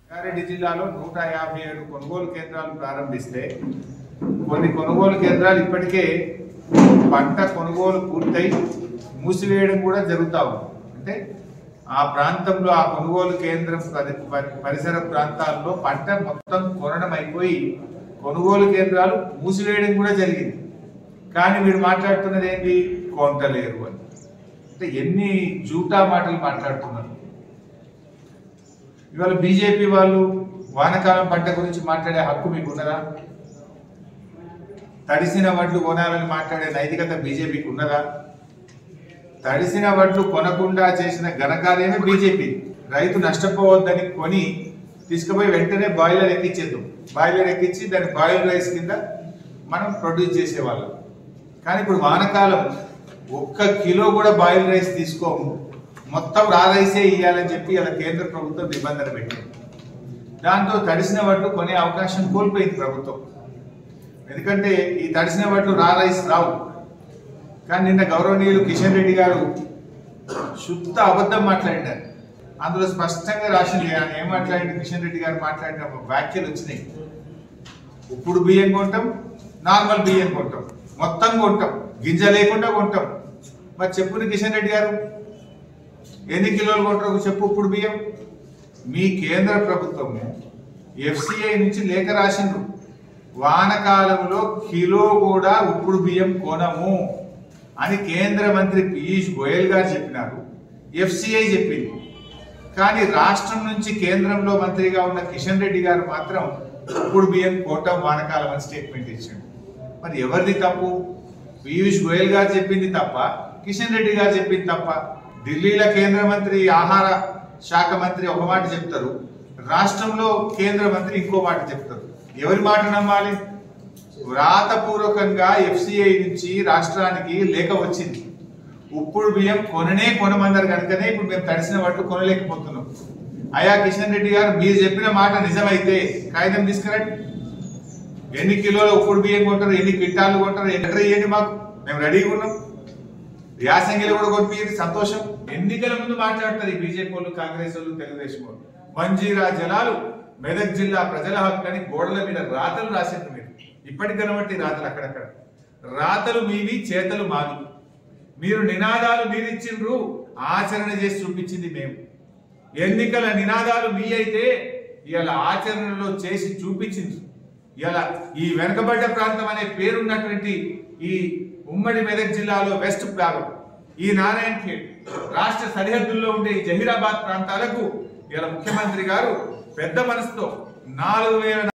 రంగారెడ్డి జిల్లాలో 157 కొనుగోలు కేంద్రాలు ప్రారంభిస్తే కొన్ని కొనుగోలు కేంద్రాలు ఇప్పటికే పంట కొనుగోలు పూర్తయి మూసివేయడం కూడా జరుగుతా ఉంది. అంటే ఆ ప్రాంతంలో ఆ కొనుగోలు కేంద్రం పరిసర ప్రాంతాల్లో పంట మొత్తం కొనడం అయిపోయి కొనుగోలు కేంద్రాలు మూసివేయడం కూడా జరిగింది. కానీ మీరు మాట్లాడుతున్నది ఏంటి? కొంటలేరు అని. అంటే ఎన్ని జూటా మాటలు మాట్లాడుతున్నారు. ఇవాళ బీజేపీ వాళ్ళు వానకాలం పంట గురించి మాట్లాడే హక్కు మీకు ఉన్నదా? తడిసిన వడ్లు కొనాలని మాట్లాడే నైతికత బీజేపీకి ఉన్నదా? తడిసిన వడ్లు కొనకుండా చేసిన ఘనకార్యమే బీజేపీ. రైతు నష్టపోవద్దని కొని తీసుకుపోయి వెంటనే బాయిలర్ ఎక్కించేద్దాం. బాయిలర్ ఎక్కించి దాన్ని బాయిల్ రైస్ కింద మనం ప్రొడ్యూస్ చేసేవాళ్ళం. కానీ ఇప్పుడు వానకాలం 1 కిలో కూడా బాయిల్ రైస్ తీసుకోము, మొత్తం రా రైసే ఇవ్వాలని చెప్పి అలా కేంద్ర ప్రభుత్వం నిబంధన పెట్టింది. దాంతో తడిసిన వడ్లు కొనే అవకాశం కోల్పోయింది ప్రభుత్వం. ఎందుకంటే ఈ తడిసిన వడ్లు రా రైస్ రావు. కానీ నిన్న గౌరవనీయులు కిషన్ రెడ్డి గారు శుద్ధ అబద్ధం మాట్లాడినారు. అందులో స్పష్టంగా రాసింది. ఆయన ఏం మాట్లాడింది? కిషన్ రెడ్డి గారు మాట్లాడిన వ్యాఖ్యలు వచ్చినాయి. ఉప్పుడు బియ్యం కొంటాం, నార్మల్ బియ్యం కొంటాం, మొత్తం కొంటాం, గింజ లేకుండా కొంటాం. మరి చెప్పుని కిషన్ రెడ్డి గారు ఎన్ని కిలోలు కొంటారు చెప్పు. ఇప్పుడు బియ్యం మీ కేంద్ర ప్రభుత్వము FCI నుంచి లేఖ రాసిండ్రు. వానకాలంలో కిలో కూడా ఉప్పుడు బియ్యం కొనము అని కేంద్ర మంత్రి పీయూష్ గోయల్ గారు చెప్పినారు. FCI చెప్పింది. కానీ రాష్ట్రం నుంచి కేంద్రంలో మంత్రిగా ఉన్న కిషన్ రెడ్డి గారు మాత్రం ఉప్పుడు బియ్యం కోటం వానకాలం అని స్టేట్మెంట్ ఇచ్చాడు. మరి ఎవరిది తప్పు? పీయూష్ గోయల్ గారు చెప్పింది తప్ప, కిషన్ రెడ్డి గారు చెప్పింది తప్ప? ఢిల్లీలో కేంద్ర మంత్రి ఆహార శాఖ మంత్రి ఒక మాట చెప్తారు, రాష్ట్రంలో కేంద్ర మంత్రి ఇంకో మాట చెప్తారు. ఎవరి మాట నమ్మాలి? వ్రాతపూర్వకంగా FCI నుంచి రాష్ట్రానికి లేఖ వచ్చింది. ఉప్పుడు బియ్యం కొనమన్నారు కనుకనే ఇప్పుడు మేము తడిసిన వడ్లు కొనలేకపోతున్నాం. అయా కిషన్ రెడ్డి గారు, మీరు చెప్పిన మాట నిజమైతే కాగితం తీసుకురండి. ఎన్ని కిలోల ఉప్పుడు బియ్యం కొంటారు, ఎన్ని క్వింటాలు కొంటారు, ఎక్కడ ఇవ్వండి మాకు, మేము రెడీగా ఉన్నాం. యాసంగిలో కూడా కొనిపించి సంతోషం. ఎన్నికల ముందు మాట్లాడతారు ఈ బీజేపీ వాళ్ళు, కాంగ్రెస్ వాళ్ళు, తెలుగుదేశం వాళ్ళు. మంజీరా జలాలు మెదక్ జిల్లా ప్రజల హక్కు అని గోడల మీద రాతలు రాసింది. మీరు ఇప్పటికి కనబట్టి రాతలు అక్కడక్కడ. రాతలు మీవి, చేతలు మావి. మీరు నినాదాలు మీరు ఇచ్చిండ్రు, ఆచరణ చేసి చూపించింది మేము. ఎన్నికల నినాదాలు మీ అయితే ఇవాళ ఆచరణలో చేసి చూపించింది. ఇలా ఈ వెనుకబడ్డ ప్రాంతం అనే పేరున్నటువంటి ఈ ఉమ్మడి మెదక్ జిల్లాలో వెస్ట్ భాగం, ఈ నారాయణఖేడ్ రాష్ట్ర సరిహద్దుల్లో ఉండే ఈ జహీరాబాద్ ప్రాంతాలకు ఇలా ముఖ్యమంత్రి గారు పెద్ద మనసుతో 4000